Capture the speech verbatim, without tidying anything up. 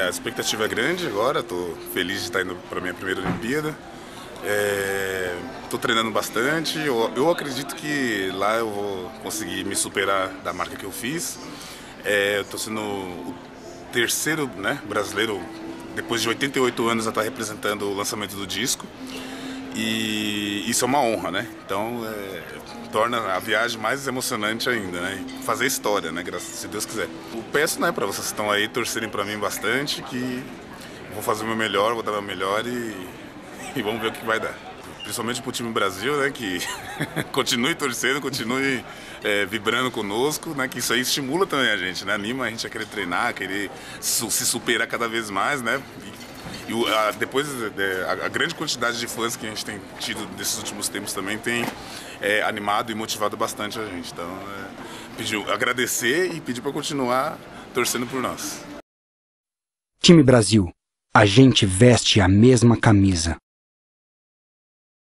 a expectativa é grande agora, estou feliz de estar indo para a minha primeira Olimpíada. Estou é, treinando bastante, eu, eu acredito que lá eu vou conseguir me superar da marca que eu fiz. Estou é, sendo o terceiro, né, brasileiro, depois de oitenta e oito anos, a estar representando o lançamento do disco. E isso é uma honra, né? Então é, torna a viagem mais emocionante ainda, né? E fazer história, né? Graças, se Deus quiser. Eu peço, né, para vocês que estão aí torcerem para mim bastante, que vou fazer o meu melhor, vou dar o meu melhor e, e vamos ver o que vai dar. Principalmente pro time Brasil, né? Que continue torcendo, continue é, vibrando conosco, né? Que isso aí estimula também a gente, né? Anima a gente a querer treinar, a querer su se superar cada vez mais, né? E, E a, depois, a, a grande quantidade de fãs que a gente tem tido nesses últimos tempos também tem é, animado e motivado bastante a gente. Então, é, pediu, agradecer e pedir para continuar torcendo por nós. Time Brasil, a gente veste a mesma camisa.